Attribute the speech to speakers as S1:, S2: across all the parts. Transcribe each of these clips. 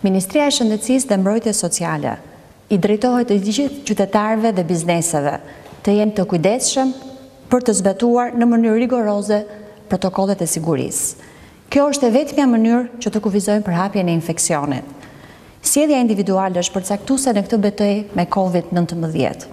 S1: Ministria e Shëndetësisë dhe Mbrojtjes Sociale i drejtohet të gjithë qytetarëve dhe bizneseve të jenë të kujdesshëm për të zbatuar në mënyrë rigoroze protokollet e sigurisë. Kjo është e vetmja mënyrë që të kufizojmë përhapjen e infeksionit. Sjellja individuale është përcaktuese në këtë betejë me COVID-19.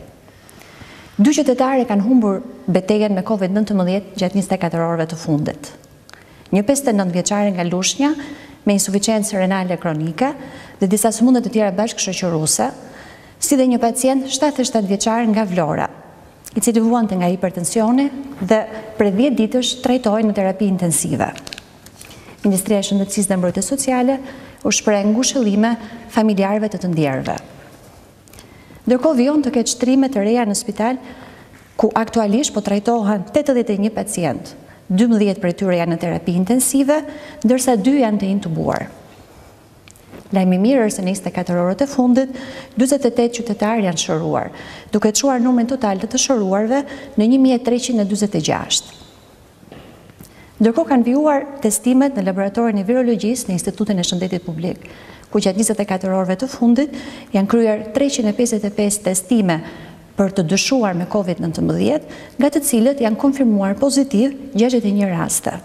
S1: 2 qytetarë kanë humbur betejën me COVID-19 gjatë 24 orëve të fundit. Një 59 vjeçare nga Lushnja me insuficiencë renale kronike dhe disa sëmundje të tjera bashkëshoqëruese, si dhe një pacient 77 vjeçar nga Vlora, i cili vuante nga hipertensioni dhe për 10 ditësh trajtohej në terapi intensive. Ministria e Shëndetësisë dhe Mbrojtjes Sociale u shpreh ngushëllime familjarëve të ndjerëve. Ndërkohë vijon të ketë shtrime të reja në spital, ku aktualisht po trajtohen 81 pacient, 12 prej tyre janë në terapi intensive, ndërsa 2 janë të intubuar. Lajmi mirë është se në 24 orët e fundit, 48 qytetarë janë shëruar, duke çuar numrin total të shëruarve në 1346. Ndërkohë kanë vijuar testimet në laboratorin e virologjisë në Institutin e Shëndetit Publik, ku gjatë 24 orëve të fundit janë kryer 355 testime për të dyshuar me COVID-19, nga të cilët janë konfirmuar pozitiv 61 raste.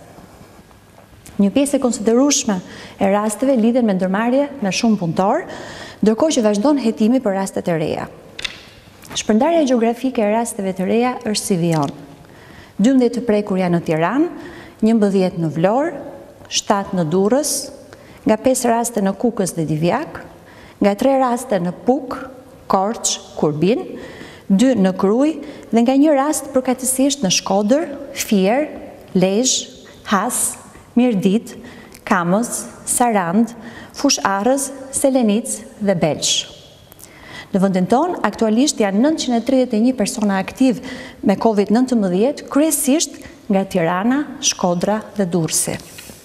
S1: Një pjesë e konsiderueshme e rasteve lidhen me ndërmarrje me shumë punëtor, ndërkohë që vazhdon hetimi për rastet e reja. Shpërndarja gjeografike e rasteve të reja është si vijon. 12 të prekur janë në Tiranë, 11 në Vlorë, 7 në Durrës, nga 5 raste në Kukës dhe Divjak, nga 3 raste në Puk, Korç, Kurbin, 2 në Kruj dhe nga 1 rast përkatësisht në Shkodër, Fier, Lezhë, Has, Mirdit, Kamës, Sarand, Fush Arrës, Selenicë dhe Belsh. Në vendin tonë, aktualisht janë 931 persona aktiv me COVID-19, kryesisht nga Tirana, Shkodra dhe Durrësi.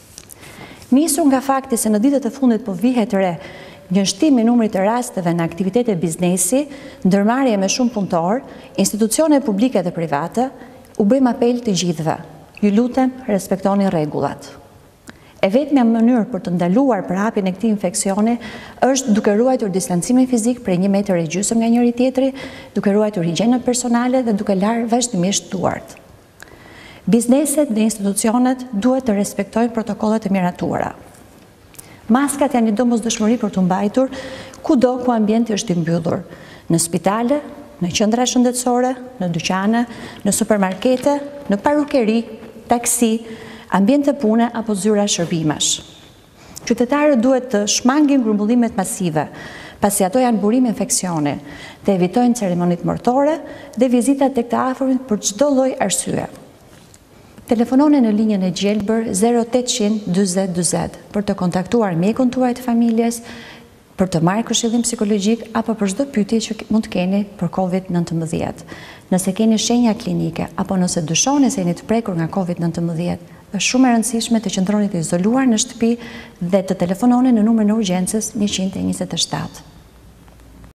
S1: Nisur nga fakti se në ditët e fundit po vihet re një shtim i numrit të rasteve në aktivitete biznesi, ndërmarrje me shumë punëtor, institucione publike dhe private, u bëjmë apel të gjithëve. Ju lutem, respektoni rregullat. E vetmja mënyrë për të ndaluar përhapjen e këtij infeksioni është duke ruajtur distancimin fizik prej 1,5 metra nga njëri tjetri, duke ruajtur higjienën personale dhe duke larë vazhdimisht duart. Bizneset dhe institucionet duhet të respektojnë protokollet e miratuara. Maskat janë një domosdoshmëri për të mbajtur kudo ku ambienti është i mbyllur, në spitale, në qendra shëndetësore, në dyqane, në supermarkete, në parukeri, taksi, ambiente pune apo zyra shërbimesh. Qytetarët duhet të shmangin grumbullimet masive, pasi ato janë burim infeksioni, të evitojnë ceremonit mortore dhe vizitat tek të afërmit për çdo lloj arsye. Telefononi në linjën e gjelbër 0800 40 40 për të kontaktuar mjekun tuaj të familjes, për të marrë këshillim psikologjik apo për çdo pyetje që mund të keni për COVID-19. Nëse keni shenja klinike apo nëse dyshoni se jeni të prekur nga COVID-19, është shumë e rëndësishme të qëndroni të izoluar në shtëpi dhe të telefononi në numrin e urgjencës 127.